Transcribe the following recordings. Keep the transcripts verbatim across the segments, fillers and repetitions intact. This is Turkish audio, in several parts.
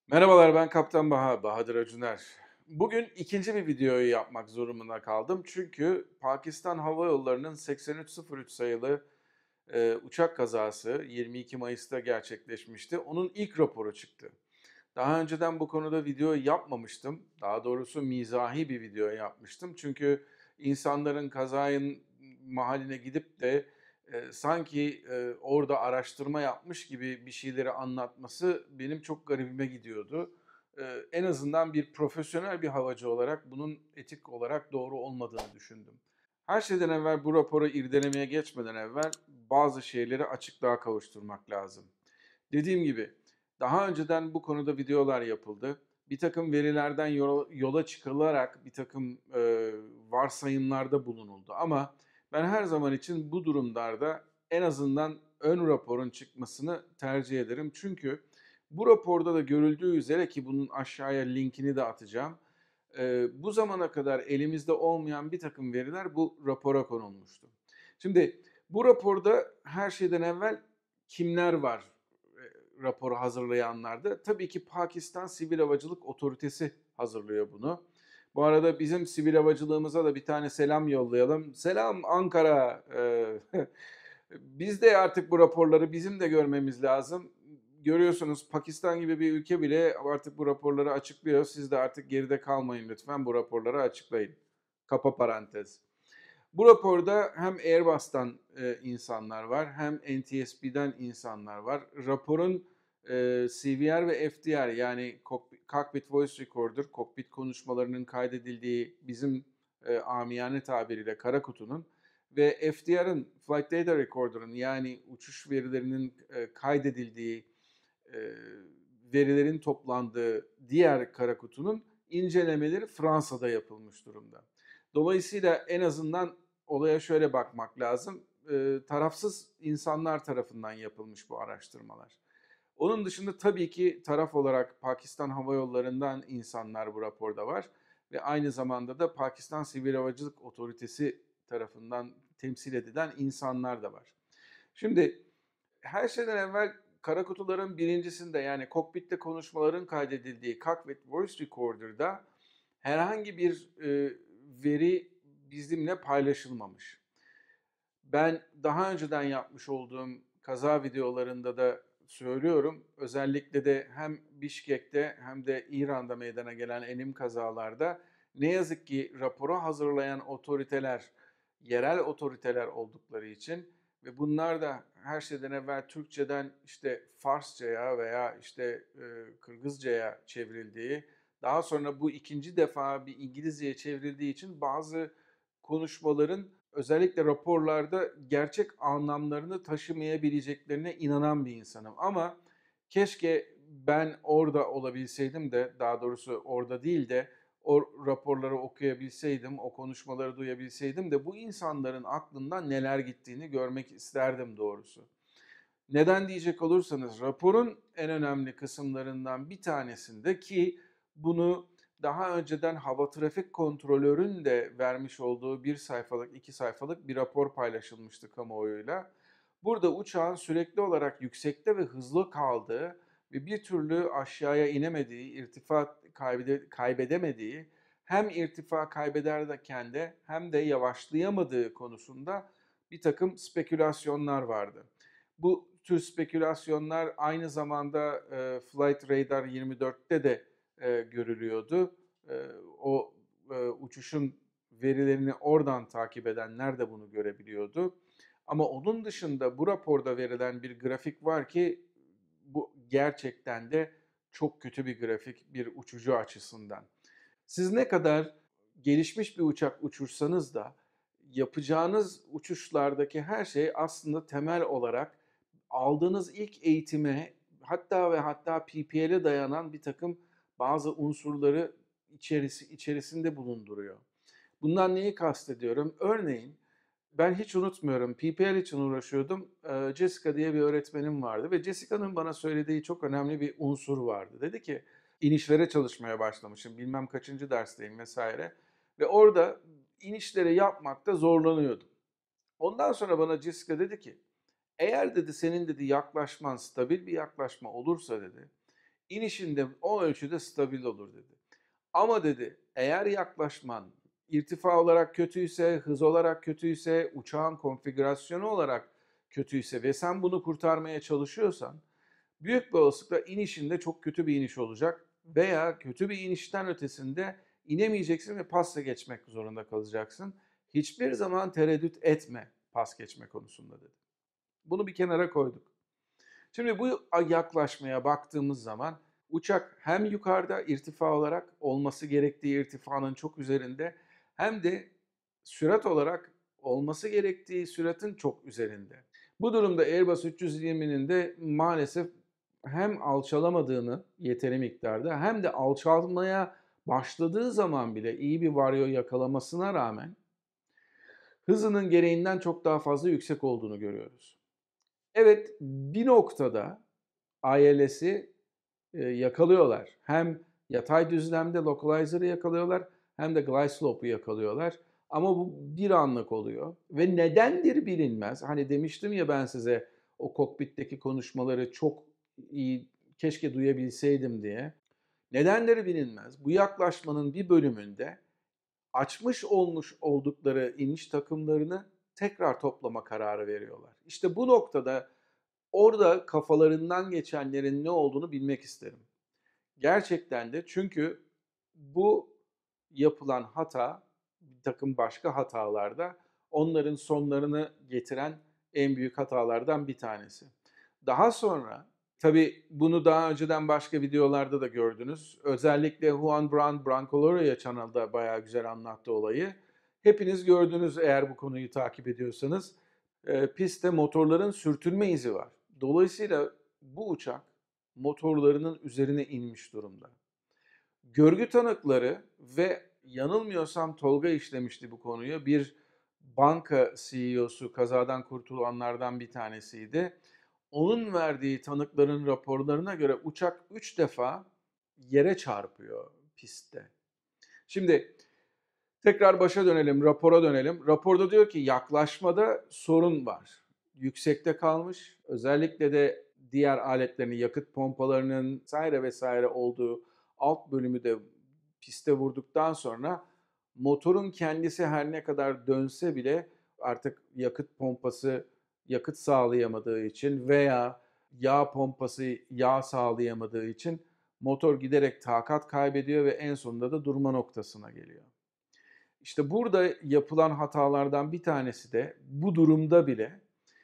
Merhabalar, ben Kaptan Baha, Bahadır Acuner. Bugün ikinci bir videoyu yapmak zorunda kaldım. Çünkü Pakistan Hava Yolları'nın seksen üç sıfır üç sayılı e, uçak kazası yirmi iki Mayıs'ta gerçekleşmişti. Onun ilk raporu çıktı. Daha önceden bu konuda video yapmamıştım. Daha doğrusu mizahi bir video yapmıştım. Çünkü insanların kazayın mahalline gidip de e, sanki e, orada araştırma yapmış gibi bir şeyleri anlatması benim çok garibime gidiyordu. E, en azından bir profesyonel bir havacı olarak bunun etik olarak doğru olmadığını düşündüm. Her şeyden evvel bu raporu irdelemeye geçmeden evvel bazı şeyleri açıklığa kavuşturmak lazım. Dediğim gibi daha önceden bu konuda videolar yapıldı. Bir takım verilerden yola, yola çıkılarak bir takım e, varsayımlarda bulunuldu. Ama ben her zaman için bu durumlarda en azından ön raporun çıkmasını tercih ederim. Çünkü bu raporda da görüldüğü üzere ki bunun aşağıya linkini de atacağım. E, bu zamana kadar elimizde olmayan bir takım veriler bu rapora konulmuştu. Şimdi bu raporda her şeyden evvel kimler var e, raporu hazırlayanlarda? Tabii ki Pakistan Sivil Havacılık Otoritesi hazırlıyor bunu. Bu arada bizim sivil havacılığımıza da bir tane selam yollayalım. Selam Ankara. Ee, Biz de artık bu raporları bizim de görmemiz lazım. Görüyorsunuz Pakistan gibi bir ülke bile artık bu raporları açıklıyor. Siz de artık geride kalmayın lütfen bu raporları açıklayın. Kapa parantez. Bu raporda hem Airbus'tan e, insanlar var hem N T S B'den insanlar var. Raporun e, C V R ve F D R yani Cockpit Voice Recorder, kokpit konuşmalarının kaydedildiği bizim e, amiyane tabiriyle kara kutunun ve F D R'ın Flight Data Recorder'ın yani uçuş verilerinin e, kaydedildiği e, verilerin toplandığı diğer kara kutunun incelemeleri Fransa'da yapılmış durumda. Dolayısıyla en azından olaya şöyle bakmak lazım. E, tarafsız insanlar tarafından yapılmış bu araştırmalar. Onun dışında tabii ki taraf olarak Pakistan Hava Yolları'ndan insanlar bu raporda var ve aynı zamanda da Pakistan Sivil Havacılık Otoritesi tarafından temsil edilen insanlar da var. Şimdi her şeyden evvel kara kutuların birincisinde yani kokpitte konuşmaların kaydedildiği Cockpit Voice Recorder'da herhangi bir e, veri bizimle paylaşılmamış. Ben daha önceden yapmış olduğum kaza videolarında da söylüyorum. Özellikle de hem Bişkek'te hem de İran'da meydana gelen enim kazalarda ne yazık ki raporu hazırlayan otoriteler, yerel otoriteler oldukları için ve bunlar da her şeyden evvel Türkçeden işte Farsçaya veya işte e, Kırgızcaya çevrildiği, daha sonra bu ikinci defa bir İngilizceye çevrildiği için bazı konuşmaların özellikle raporlarda gerçek anlamlarını taşımayabileceklerine inanan bir insanım. Ama keşke ben orada olabilseydim de, daha doğrusu orada değil de o raporları okuyabilseydim, o konuşmaları duyabilseydim de bu insanların aklından neler gittiğini görmek isterdim doğrusu. Neden diyecek olursanız raporun en önemli kısımlarından bir tanesinde ki bunu daha önceden hava trafik kontrolörün de vermiş olduğu bir sayfalık, iki sayfalık bir rapor paylaşılmıştı kamuoyuyla. Burada uçağın sürekli olarak yüksekte ve hızlı kaldığı ve bir türlü aşağıya inemediği, irtifa kaybede, kaybedemediği, hem irtifa kaybederken de hem de yavaşlayamadığı konusunda bir takım spekülasyonlar vardı. Bu tür spekülasyonlar aynı zamanda e, Flight Radar yirmi dörtte de e, görülüyordu. E, o e, uçuşun verilerini oradan takip edenler de bunu görebiliyordu. Ama onun dışında bu raporda verilen bir grafik var ki bu gerçekten de çok kötü bir grafik bir uçucu açısından. Siz ne kadar gelişmiş bir uçak uçursanız da yapacağınız uçuşlardaki her şey aslında temel olarak aldığınız ilk eğitime hatta ve hatta P P L'e dayanan bir takım bazı unsurları içerisi, içerisinde bulunduruyor. Bundan neyi kastediyorum? Örneğin ben hiç unutmuyorum P P L için uğraşıyordum. Ee, Jessica diye bir öğretmenim vardı ve Jessica'nın bana söylediği çok önemli bir unsur vardı. Dedi ki inişlere çalışmaya başlamışım. Bilmem kaçıncı dersteyim vesaire. Ve orada inişleri yapmakta zorlanıyordum. Ondan sonra bana Jessica dedi ki eğer dedi senin dedi yaklaşman stabil bir yaklaşma olursa dedi İnişinde o ölçüde stabil olur dedi. Ama dedi eğer yaklaşman irtifa olarak kötüyse, hız olarak kötüyse, uçağın konfigürasyonu olarak kötüyse ve sen bunu kurtarmaya çalışıyorsan büyük bir olasılıkla inişinde çok kötü bir iniş olacak veya kötü bir inişten ötesinde inemeyeceksin ve pasla geçmek zorunda kalacaksın. Hiçbir zaman tereddüt etme pas geçme konusunda dedi. Bunu bir kenara koyduk. Şimdi bu yaklaşmaya baktığımız zaman uçak hem yukarıda irtifa olarak olması gerektiği irtifanın çok üzerinde hem de sürat olarak olması gerektiği süratin çok üzerinde. Bu durumda Airbus üç yüz yirminin de maalesef hem alçalamadığını yeteri miktarda hem de alçalmaya başladığı zaman bile iyi bir varyo yakalamasına rağmen hızının gereğinden çok daha fazla yüksek olduğunu görüyoruz. Evet, bir noktada I L S'i e, yakalıyorlar. Hem yatay düzlemde localizer'ı yakalıyorlar hem de glide slope'u yakalıyorlar. Ama bu bir anlık oluyor. Ve nedendir bilinmez. Hani demiştim ya ben size o kokpitteki konuşmaları çok iyi, keşke duyabilseydim diye. Nedenleri bilinmez. Bu yaklaşmanın bir bölümünde açmış olmuş oldukları iniş takımlarını tekrar toplama kararı veriyorlar. İşte bu noktada orada kafalarından geçenlerin ne olduğunu bilmek isterim. Gerçekten de çünkü bu yapılan hata bir takım başka hatalarda onların sonlarını getiren en büyük hatalardan bir tanesi. Daha sonra tabii bunu daha önceden başka videolarda da gördünüz. Özellikle Juan Brand Brancoloria Channel'da bayağı güzel anlattı olayı. Hepiniz gördünüz eğer bu konuyu takip ediyorsanız. E, pistte motorların sürtünme izi var. Dolayısıyla bu uçak motorlarının üzerine inmiş durumda. Görgü tanıkları ve yanılmıyorsam Tolga işlemişti bu konuyu. Bir banka C E O'su kazadan kurtulanlardan bir tanesiydi. Onun verdiği tanıkların raporlarına göre uçak üç defa yere çarpıyor pistte. Şimdi tekrar başa dönelim, rapora dönelim. Raporda diyor ki yaklaşmada sorun var. Yüksekte kalmış. Özellikle de diğer aletlerin, yakıt pompalarının vesaire vesaire olduğu alt bölümü de piste vurduktan sonra motorun kendisi her ne kadar dönse bile artık yakıt pompası yakıt sağlayamadığı için veya yağ pompası yağ sağlayamadığı için motor giderek takat kaybediyor ve en sonunda da durma noktasına geliyor. İşte burada yapılan hatalardan bir tanesi de bu durumda bile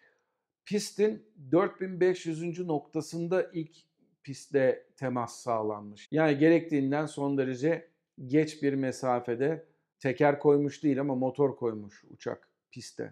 pistin dört bin beş yüzüncü noktasında ilk pistle temas sağlanmış. Yani gerektiğinden son derece geç bir mesafede teker koymuş değil ama motor koymuş uçak piste.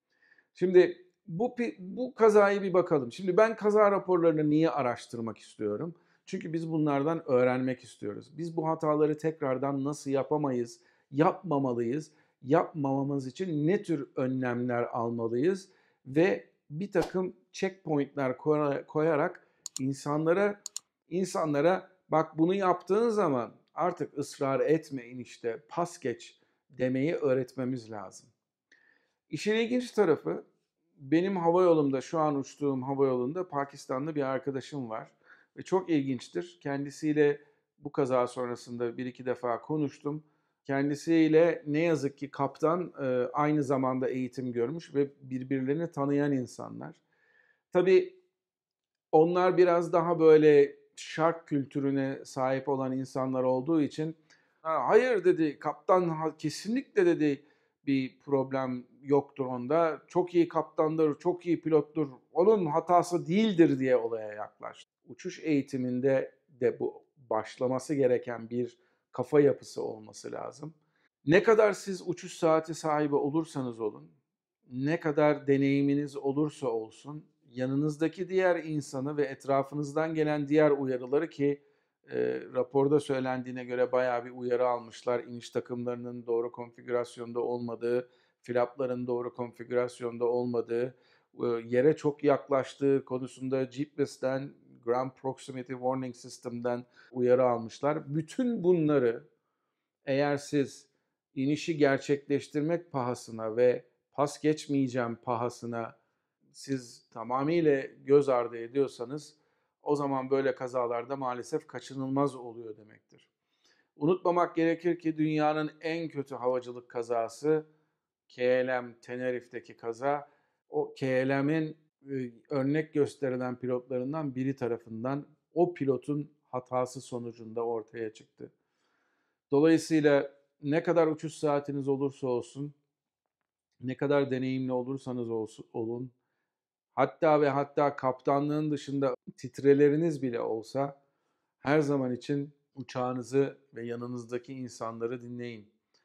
Şimdi bu bu kazayı bir bakalım. Şimdi ben kaza raporlarını niye araştırmak istiyorum? Çünkü biz bunlardan öğrenmek istiyoruz. Biz bu hataları tekrardan nasıl yapamayız, yapmamalıyız, yapmamamız için ne tür önlemler almalıyız ve bir takım checkpointler koyarak insanlara insanlara bak bunu yaptığın zaman artık ısrar etmeyin işte pas geç demeyi öğretmemiz lazım. İşin ilginç tarafı benim hava yolumda şu an uçtuğum hava yolunda Pakistanlı bir arkadaşım var ve çok ilginçtir. Kendisiyle bu kaza sonrasında bir iki defa konuştum. Kendisiyle ne yazık ki kaptan e, aynı zamanda eğitim görmüş ve birbirlerini tanıyan insanlar. Tabii onlar biraz daha böyle şark kültürüne sahip olan insanlar olduğu için hayır dedi kaptan kesinlikle dedi bir problem yoktur onda. Çok iyi kaptandır, çok iyi pilottur. Onun hatası değildir diye olaya yaklaştı. Uçuş eğitiminde de bu başlaması gereken bir kafa yapısı olması lazım. Ne kadar siz uçuş saati sahibi olursanız olun, ne kadar deneyiminiz olursa olsun, yanınızdaki diğer insanı ve etrafınızdan gelen diğer uyarıları ki e, raporda söylendiğine göre bayağı bir uyarı almışlar. İniş takımlarının doğru konfigürasyonda olmadığı, flapların doğru konfigürasyonda olmadığı, e, yere çok yaklaştığı konusunda G P S'ten, Ground Proximity Warning System'den uyarı almışlar. Bütün bunları eğer siz inişi gerçekleştirmek pahasına ve pas geçmeyeceğim pahasına siz tamamıyla göz ardı ediyorsanız o zaman böyle kazalarda maalesef kaçınılmaz oluyor demektir. Unutmamak gerekir ki dünyanın en kötü havacılık kazası K L M Tenerife'deki kaza. O K L M'in e, örnek gösterilen pilotlarından biri tarafından o pilotun hatası sonucunda ortaya çıktı. Dolayısıyla ne kadar uçuş saatiniz olursa olsun, ne kadar deneyimli olursanız olun, hatta ve hatta kaptanlığın dışında titreleriniz bile olsa her zaman için uçağınızı ve yanınızdaki insanları dinleyin.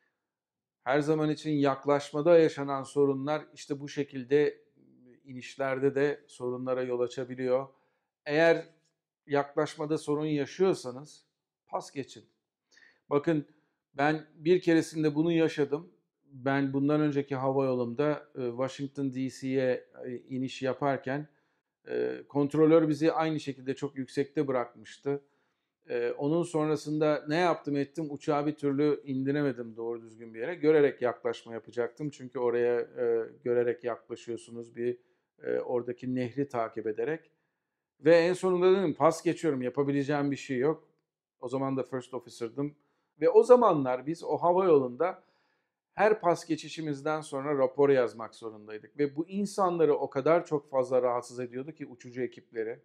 Her zaman için yaklaşmada yaşanan sorunlar işte bu şekilde inişlerde de sorunlara yol açabiliyor. Eğer yaklaşmada sorun yaşıyorsanız pas geçin. Bakın ben bir keresinde bunu yaşadım. Ben bundan önceki hava yolumda Washington D C'ye iniş yaparken kontrolör bizi aynı şekilde çok yüksekte bırakmıştı. Onun sonrasında ne yaptım ettim uçağı bir türlü indiremedim doğru düzgün bir yere. Görerek yaklaşma yapacaktım. Çünkü oraya görerek yaklaşıyorsunuz bir oradaki nehri takip ederek. Ve en sonunda dedim pas geçiyorum yapabileceğim bir şey yok. O zaman da first officer'dım. Ve o zamanlar biz o hava yolunda her pas geçişimizden sonra rapor yazmak zorundaydık. Ve bu insanları o kadar çok fazla rahatsız ediyordu ki uçucu ekipleri.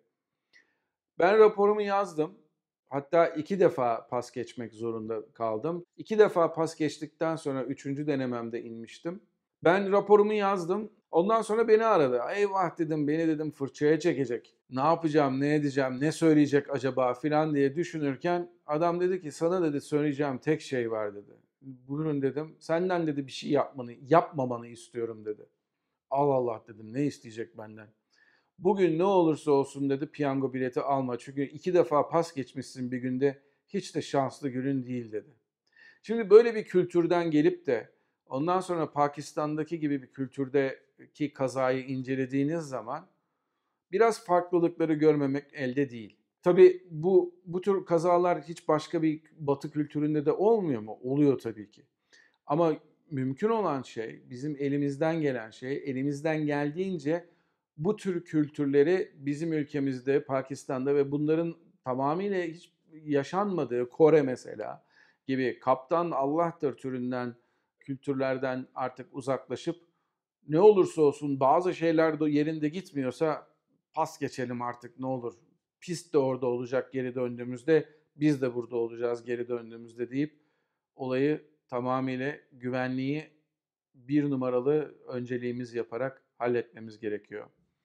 Ben raporumu yazdım. Hatta iki defa pas geçmek zorunda kaldım. İki defa pas geçtikten sonra üçüncü denememde inmiştim. Ben raporumu yazdım. Ondan sonra beni aradı. Eyvah dedim beni dedim fırçaya çekecek. Ne yapacağım, ne edeceğim, ne söyleyecek acaba filan diye düşünürken adam dedi ki sana dedi söyleyeceğim tek şey var dedi. Buyurun dedim. Senden dedi bir şey yapmanı, yapmamanı istiyorum dedi. Allah Allah dedim ne isteyecek benden? Bugün ne olursa olsun dedi piyango bileti alma. Çünkü iki defa pas geçmişsin bir günde hiç de şanslı günün değil dedi. Şimdi böyle bir kültürden gelip de ondan sonra Pakistan'daki gibi bir kültürdeki kazayı incelediğiniz zaman biraz farklılıkları görmemek elde değil. Tabii bu bu tür kazalar hiç başka bir Batı kültüründe de olmuyor mu? Oluyor tabii ki. Ama mümkün olan şey, bizim elimizden gelen şey, elimizden geldiğince bu tür kültürleri bizim ülkemizde, Pakistan'da ve bunların tamamıyla hiç yaşanmadığı Kore mesela gibi kaptan Allah'tır türünden kültürlerden artık uzaklaşıp ne olursa olsun bazı şeyler de yerinde gitmiyorsa pas geçelim artık ne olur. Pist de orada olacak geri döndüğümüzde, biz de burada olacağız geri döndüğümüzde deyip olayı tamamıyla güvenliği bir numaralı önceliğimiz yaparak halletmemiz gerekiyor.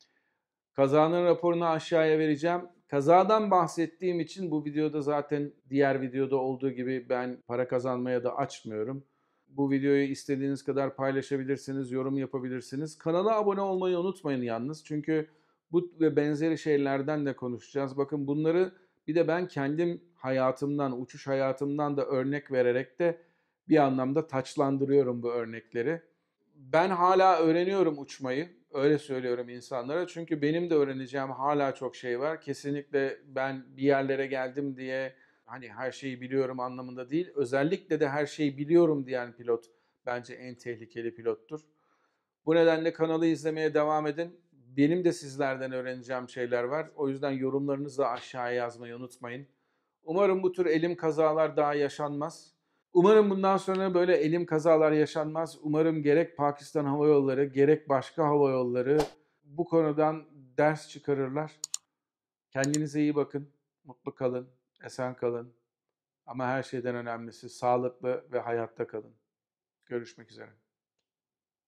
Kazanın raporunu aşağıya vereceğim. Kazadan bahsettiğim için bu videoda zaten diğer videoda olduğu gibi ben para kazanmaya da açmıyorum. Bu videoyu istediğiniz kadar paylaşabilirsiniz, yorum yapabilirsiniz. Kanala abone olmayı unutmayın yalnız. Çünkü bu ve benzeri şeylerden de konuşacağız. Bakın bunları bir de ben kendim hayatımdan, uçuş hayatımdan da örnek vererek de bir anlamda taçlandırıyorum bu örnekleri. Ben hala öğreniyorum uçmayı. Öyle söylüyorum insanlara. Çünkü benim de öğreneceğim hala çok şey var. Kesinlikle ben bir yerlere geldim diye hani her şeyi biliyorum anlamında değil. Özellikle de her şeyi biliyorum diyen pilot bence en tehlikeli pilottur. Bu nedenle kanalı izlemeye devam edin. Benim de sizlerden öğreneceğim şeyler var. O yüzden yorumlarınızı da aşağıya yazmayı unutmayın. Umarım bu tür elim kazalar daha yaşanmaz. Umarım bundan sonra böyle elim kazalar yaşanmaz. Umarım gerek Pakistan Hava Yolları gerek başka hava yolları bu konudan ders çıkarırlar. Kendinize iyi bakın, mutlu kalın, esen kalın. Ama her şeyden önemlisi sağlıklı ve hayatta kalın. Görüşmek üzere.